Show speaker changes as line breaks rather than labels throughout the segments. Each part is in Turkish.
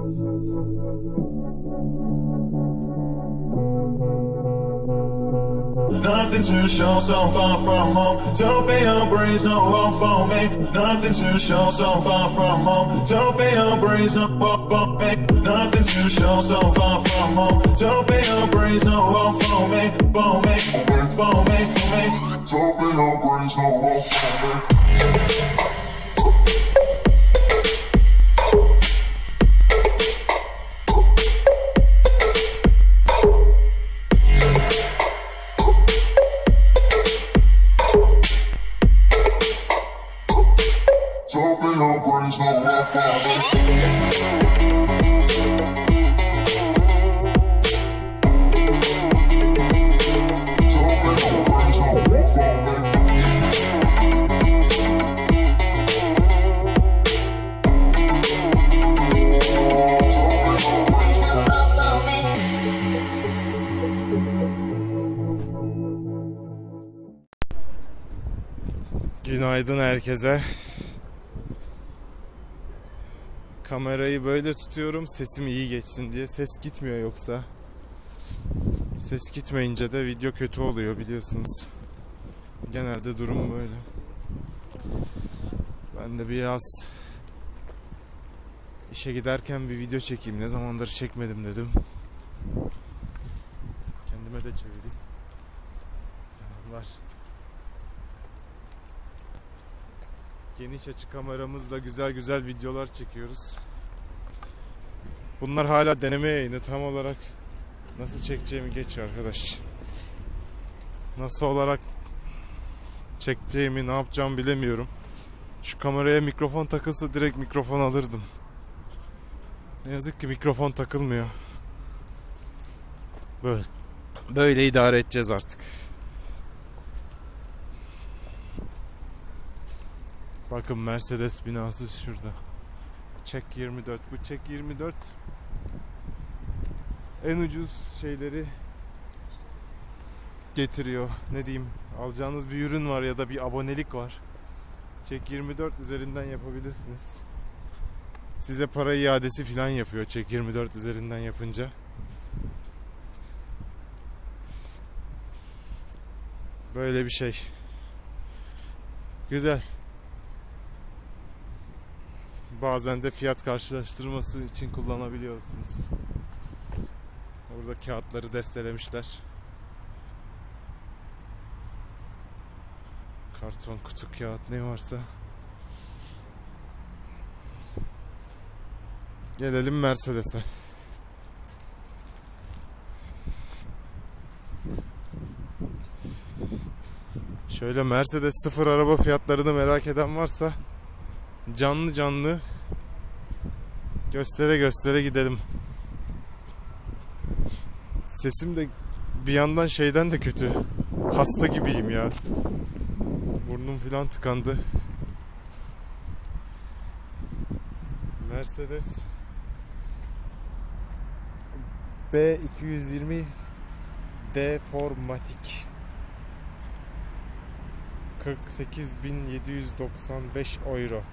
Nothing to show, so far from home. Don't be your breeze, no one for me. Nothing to show, so far from home. Don't be your breeze, no one for me. Nothing to show, so far from home. Don't be your breeze, no one for me. For me, for me, for me. Don't be your breeze, no one for me.
Günaydın herkese. Kamerayı böyle tutuyorum sesim iyi geçsin diye. Ses gitmiyor yoksa. Ses gitmeyince de video kötü oluyor biliyorsunuz. Genelde durum böyle. Ben de biraz işe giderken bir video çekeyim. Ne zamandır çekmedim dedim. Kendime de çevireyim. Selamlar. Geniş açı kameramızla güzel güzel videolar çekiyoruz. Bunlar hala deneme yayını. Tam olarak nasıl çekeceğimi geç arkadaş. Nasıl olarak çekeceğimi, ne yapacağımı bilemiyorum. Şu kameraya mikrofon takılsa direkt mikrofon alırdım. Ne yazık ki mikrofon takılmıyor. Böyle idare edeceğiz artık. Bakın Mercedes binası şurada. Çek 24. Bu Çek 24 en ucuz şeyleri getiriyor. Ne diyeyim? Alacağınız bir ürün var ya da bir abonelik var. Çek 24 üzerinden yapabilirsiniz. Size para iadesi falan yapıyor Çek 24 üzerinden yapınca. Böyle bir şey. Güzel. Bazen de fiyat karşılaştırması için kullanabiliyorsunuz. Burada kağıtları destelemişler. Karton, kutu, kağıt ne varsa. Gelelim Mercedes'e. Şöyle Mercedes sıfır araba fiyatlarını merak eden varsa canlı canlı göstere göstere gidelim. Sesim de bir yandan şeyden de kötü. Hasta gibiyim ya. Burnum filan tıkandı. Mercedes B220 D4matic 48.795 euro.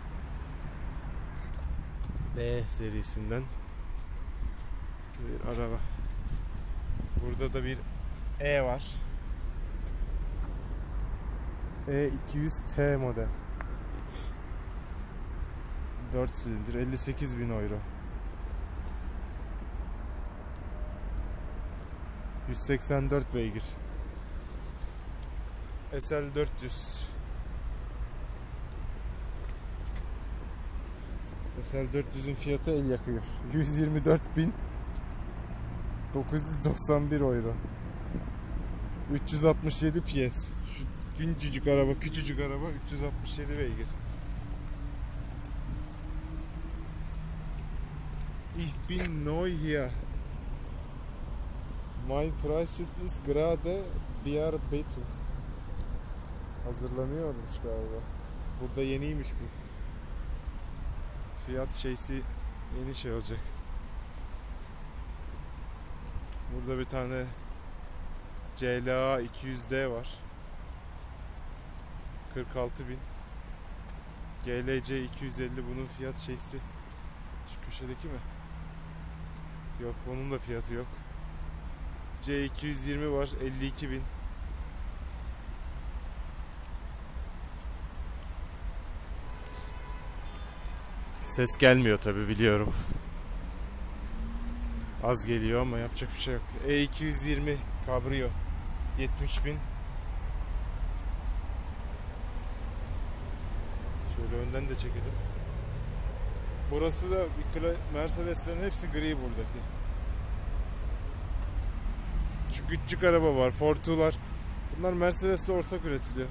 B serisinden bir araba. Burada da bir E var. E200T model. 4 silindir 58.000 euro. 184 beygir. SL 400. SL 400'ün fiyatı el yakıyor. 124.991 euro. 367 PS. Şu güncücük araba, küçücük araba 367 beygir. Ich bin neu hier. Mein Preisschild ist gerade Bearbeitung. Hazırlanıyormuş galiba. Burada yeniymiş bu. Fiyat şeysi yeni şey olacak. Burada bir tane CLA 200D var. 46.000. GLC 250 bunun fiyat şeysi. Şu köşedeki mi? Yok, onun da fiyatı yok. C220 var, 52.000. Ses gelmiyor tabi, biliyorum. Az geliyor ama yapacak bir şey yok. E220 Cabrio, 70.000. Şöyle önden de çekelim. Burası da bir Mercedes'lerin hepsi gri buradaki. Şu küçük araba var, Fortu'lar. Bunlar Mercedes'te ortak üretiliyor.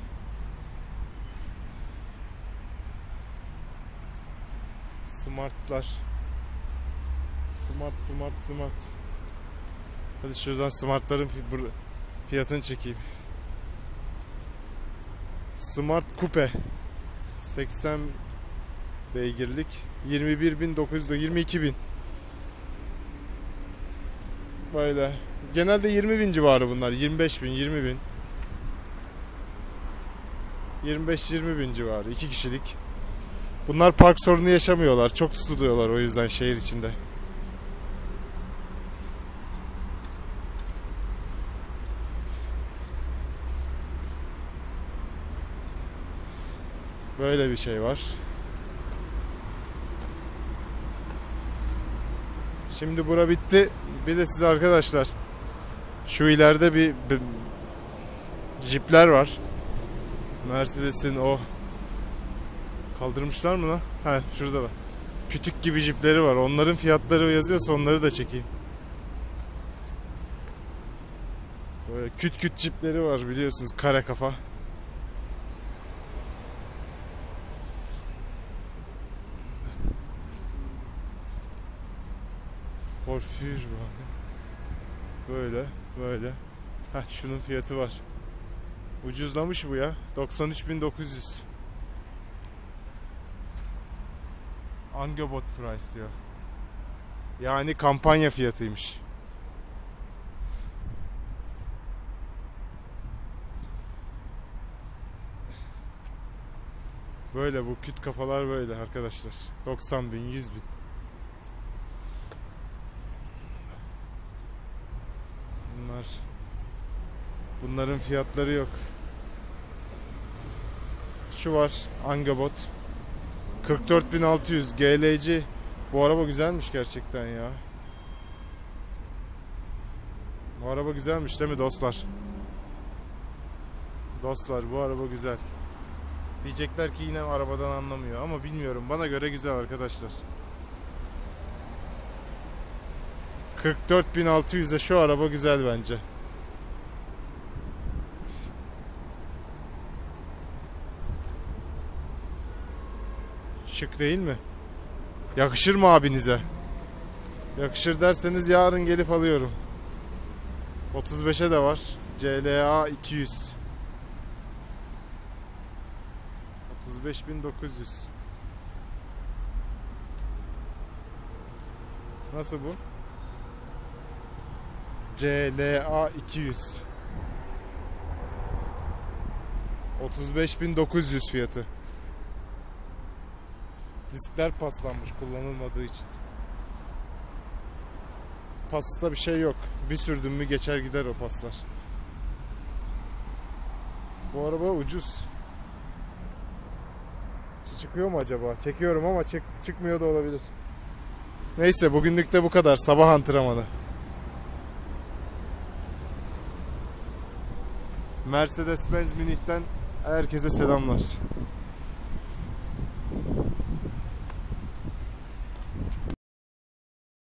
Smart'lar. Smart. Hadi şuradan Smart'ların fiyatını çekeyim. Smart Coupe 80 beygirlik 21.900, 22.000. Böyle. Genelde 20.000 civarı bunlar. 25.000, 20.000. 25-20.000 civarı. 2 kişilik. Bunlar park sorunu yaşamıyorlar. Çok tutuluyorlar o yüzden şehir içinde. Böyle bir şey var. Şimdi bura bitti. Bir de size arkadaşlar, şu ileride bir Jeep'ler var. Mercedes'in o kaldırmışlar mı lan? Ha, şurada da. Kütük gibi Jeep'leri var. Onların fiyatları yazıyorsa onları da çekeyim. Böyle küt Jeep'leri var, biliyorsunuz, kare kafa. Forfür var. Böyle. Heh, şunun fiyatı var. Ucuzlamış bu ya. 93.900. Angebot price diyor. Yani kampanya fiyatıymış. Böyle bu küt kafalar böyle arkadaşlar. 90.000, 100.000. Bunların fiyatları yok. Şu var, Angebot 44.600 GLC. Bu araba güzelmiş gerçekten ya. Bu araba güzelmiş değil mi dostlar? Dostlar, bu araba güzel. Diyecekler ki yine arabadan anlamıyor ama bilmiyorum, bana göre güzel arkadaşlar. 44.600'e şu araba güzel bence. Şık değil mi? Yakışır mı abinize? Yakışır derseniz yarın gelip alıyorum. 35'e de var. CLA 200. 35.900. Nasıl bu? CLA 200. 35.900 fiyatı. Diskler paslanmış kullanılmadığı için. Pasta bir şey yok. Bir sürdüm mü geçer gider o paslar. Bu araba ucuz. Çıkıyor mu acaba? Çekiyorum ama çıkmıyor da olabilir. Neyse, bugünlük de bu kadar. Sabah antrenmanı. Mercedes-Benz Münih'ten herkese selamlar.